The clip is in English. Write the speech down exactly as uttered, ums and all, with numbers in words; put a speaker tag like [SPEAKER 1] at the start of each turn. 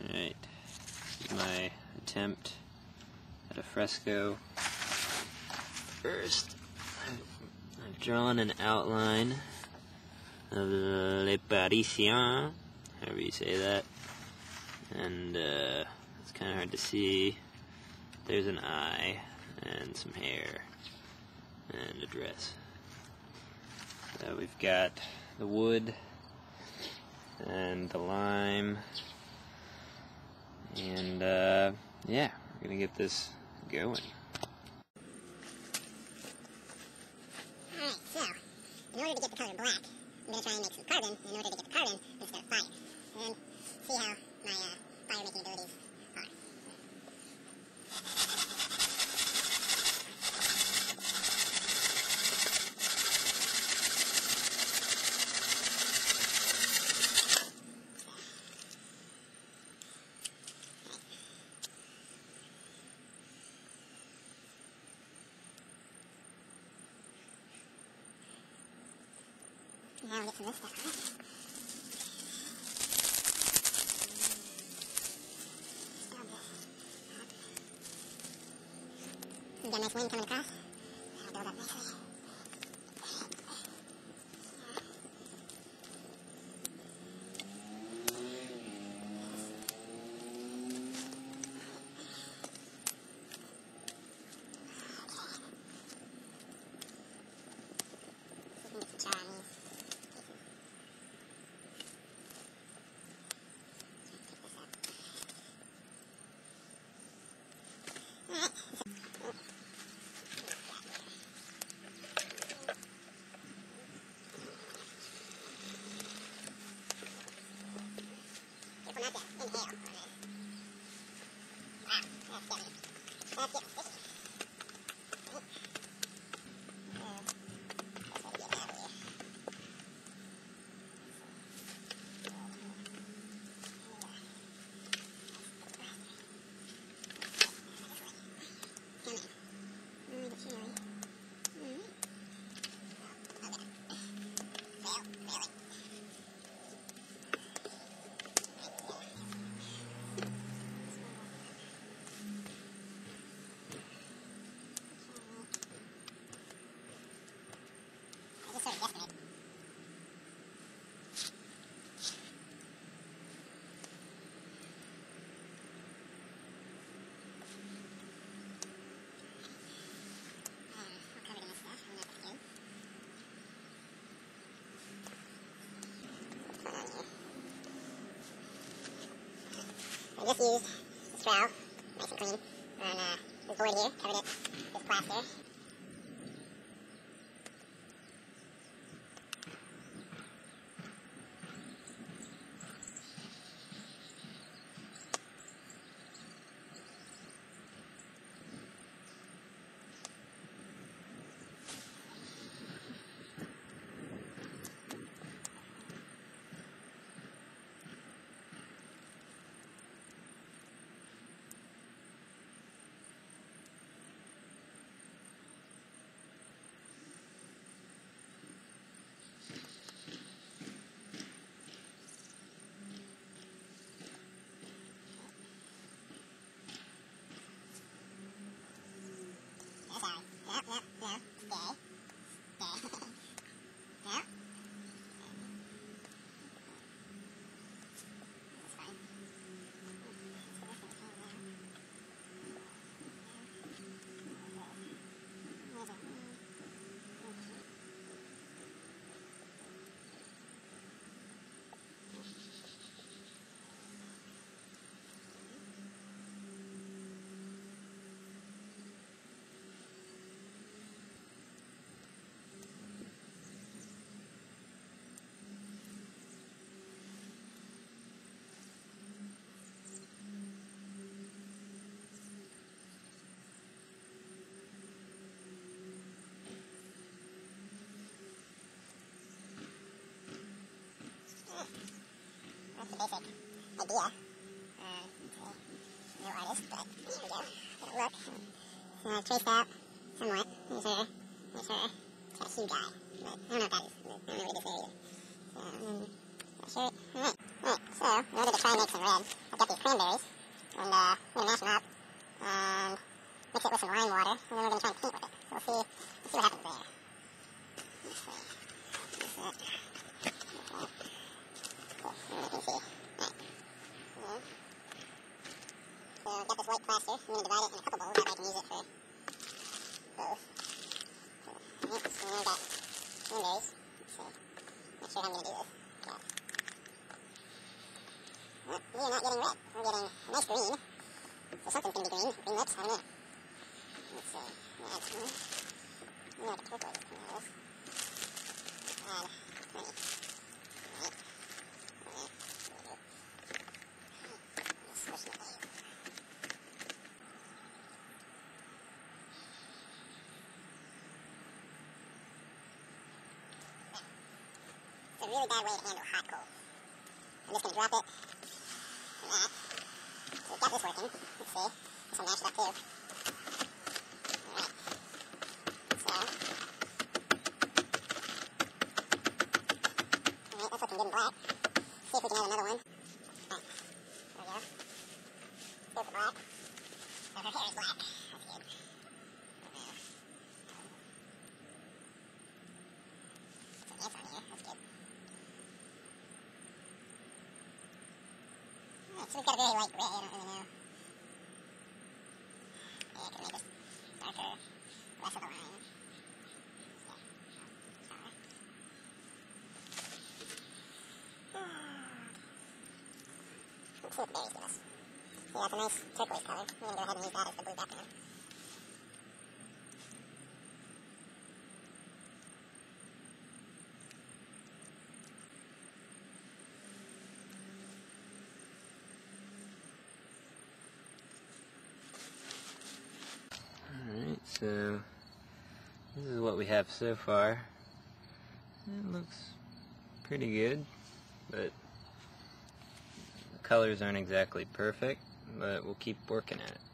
[SPEAKER 1] Alright, this is my attempt at a fresco. First, I've drawn an outline of Le Parisien, however you say that, and uh, it's kind of hard to see. There's an eye, and some hair, and a dress. So we've got the wood, and the lime, and uh, yeah, we're gonna get this going.
[SPEAKER 2] Alright, so, in order to get the color black, I'm going to try and make some carbon. In order to get the carbon, I'm going to start fire. And see how my uh, fire making abilities are. Now we'll get some of this stuff on it. We've got a nice wind coming across. That'll build up nicely. See if we can get some char on these. Not that inhale on this. Wow, that's getting, that's getting sticky. Right. Uh, let's try to get it out of here. Come in. Oh, the chili. Mm-hmm. Okay. Fail, failing. I just sort of guesstimate. Um, all covered in this stuff. I'm not that good. I just used this trowel, nice and clean, on uh, this board here, covered it with plaster. Sorry. Yep, yep, yep. Stay. Stay. Yep. That's fine. That's the basic idea. Uh, no artist, but there we go. It'll look. So I traced out somewhat. There's her. There's her. It's got a huge eye. But I don't know what that is. I don't know what it is there either. So, um, that shirt. Alright. Alright, so in order to try and make some red, I got these cranberries, and uh, we're going to mash them up, and mix it with some lime water, and then we're going to try and paint with it. So we'll see, we'll see what happens there. Let's see. That's it. That's it. Cool. And you can see. Alright. Yeah. So I've got this white plaster. I'm going to divide it in a couple bowls so I can use it for both. So, and then I've got cranberries. Let's see. Not sure how I'm going to do this. Got Well, we are not getting red. We're getting a nice green. So something's going to be green. Green lips, I don't know. Let's see. I'm going to add some. I'm going to turquoise is coming out of this. Add honey. Alright. Alright. There we go. Let's switch it. It's a really bad way to handle hot coal. I'm just going to drop it from that. So we've got this working. Let's see. This will mash it up too. Alright. So. Alright, that's looking good and black. See if we can add another one. Alright. There we go. There's the black. Oh, her hair is black. That's good. Some ants on here. That's good. So we've got a very light gray, I don't really know. Yeah, I can make this darker, less of a line. Yeah. Let's see what the berries give us. See, that's a nice turquoise color. I'm going to go ahead and use that as the blue background.
[SPEAKER 1] Alright, so this is what we have so far. It looks pretty good, but the colors aren't exactly perfect, but we'll keep working at it.